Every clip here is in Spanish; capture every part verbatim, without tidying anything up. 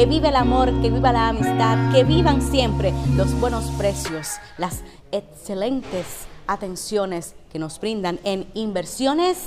Que viva el amor, que viva la amistad, que vivan siempre los buenos precios, las excelentes atenciones que nos brindan en Inversiones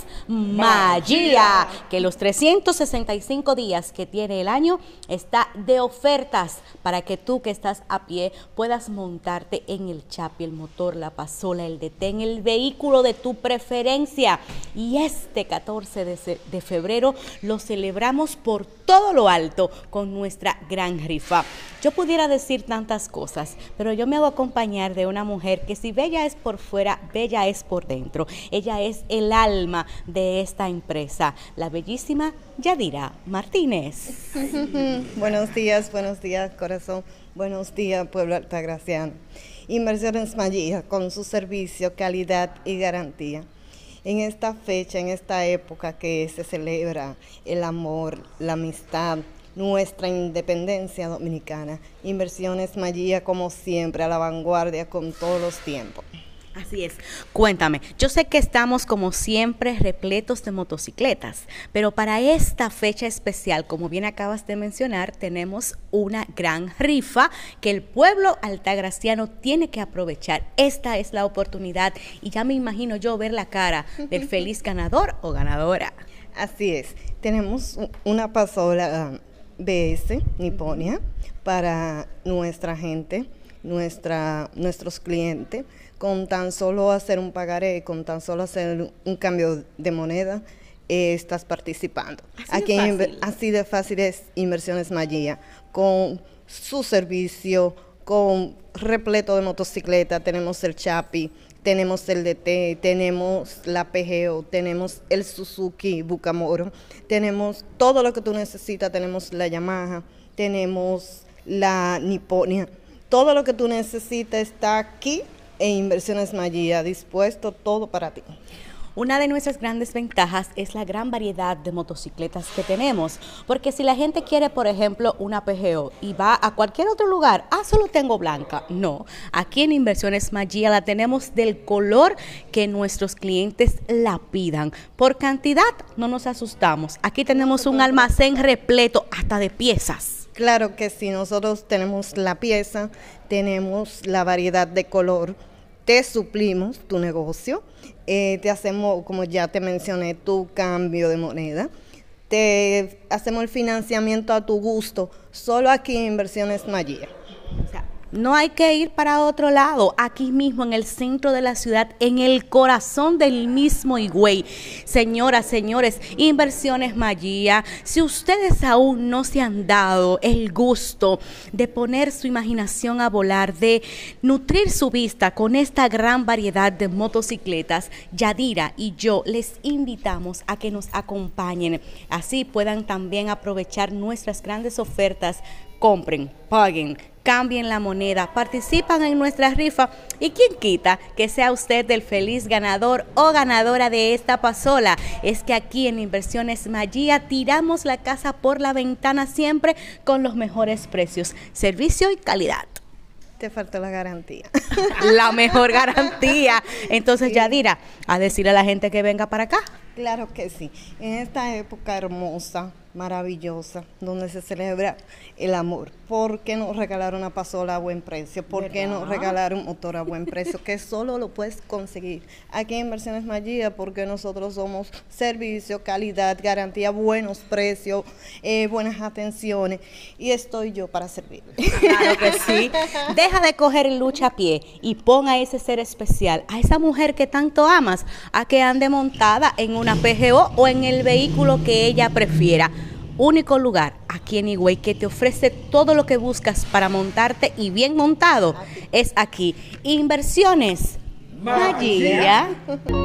Magia, que los trescientos sesenta y cinco días que tiene el año está de ofertas para que tú que estás a pie puedas montarte en el chapi, el motor, la pasola, el detén, el vehículo de tu preferencia. Y este catorce de febrero lo celebramos por todo lo alto con nuestra gran rifa. Yo pudiera decir tantas cosas, pero yo me hago acompañar de una mujer que si bella es por fuera, bella es por dentro. Dentro. Ella es el alma de esta empresa, la bellísima Yadira Martínez. Buenos días, buenos días, corazón. Buenos días, pueblo altagraciano. Inversiones Magia, con su servicio, calidad y garantía. En esta fecha, en esta época que se celebra el amor, la amistad, nuestra independencia dominicana, Inversiones Magia, como siempre, a la vanguardia con todos los tiempos. Así es. Cuéntame, yo sé que estamos como siempre repletos de motocicletas, pero para esta fecha especial, como bien acabas de mencionar, tenemos una gran rifa que el pueblo altagraciano tiene que aprovechar. Esta es la oportunidad y ya me imagino yo ver la cara del feliz ganador o ganadora. Así es. Tenemos una pasola B S Niponia para nuestra gente, nuestra, nuestros clientes. Con tan solo hacer un pagaré, con tan solo hacer un cambio de moneda, eh, estás participando. Así Aquí de fácil. Así de fácil es Inversiones Magia, con su servicio, con repleto de motocicleta, tenemos el Chapi, tenemos el D T, tenemos la P G O, tenemos el Suzuki Bucamoro, tenemos todo lo que tú necesitas, tenemos la Yamaha, tenemos la Niponia, todo lo que tú necesitas está aquí e Inversiones Magia, dispuesto todo para ti. Una de nuestras grandes ventajas es la gran variedad de motocicletas que tenemos, porque si la gente quiere, por ejemplo, una P G O y va a cualquier otro lugar, ah, solo tengo blanca. No, aquí en Inversiones Magia la tenemos del color que nuestros clientes la pidan. Por cantidad no nos asustamos, aquí tenemos un almacén repleto hasta de piezas. Claro que sí, nosotros tenemos la pieza, tenemos la variedad de color, te suplimos tu negocio, eh, te hacemos, como ya te mencioné, tu cambio de moneda, te hacemos el financiamiento a tu gusto, solo aquí en Inversiones Magia. O sea, no hay que ir para otro lado, aquí mismo en el centro de la ciudad, en el corazón del mismo Higüey. Señoras, señores, Inversiones Magia, si ustedes aún no se han dado el gusto de poner su imaginación a volar, de nutrir su vista con esta gran variedad de motocicletas, Yadira y yo les invitamos a que nos acompañen, así puedan también aprovechar nuestras grandes ofertas. Compren, paguen, cambien la moneda, participan en nuestra rifa y quién quita que sea usted el feliz ganador o ganadora de esta pasola. Es que aquí en Inversiones Magia tiramos la casa por la ventana siempre con los mejores precios, servicio y calidad. Te falta la garantía. La mejor garantía. Entonces, sí. Yadira, a decirle a la gente que venga para acá. Claro que sí. En esta época hermosa, maravillosa, donde se celebra el amor, ¿por qué no regalar una pasola a buen precio? ¿Por qué no regalar un motor a buen precio? Que solo lo puedes conseguir aquí en Inversiones Magia, porque nosotros somos servicio, calidad, garantía, buenos precios, eh, buenas atenciones, y estoy yo para servirle. Claro que sí. Deja de coger el luchapié y pon a ese ser especial, a esa mujer que tanto amas, a que ande montada en una P G O o en el vehículo que ella prefiera. Único lugar aquí en Higüey que te ofrece todo lo que buscas para montarte y bien montado es aquí. Inversiones Magia.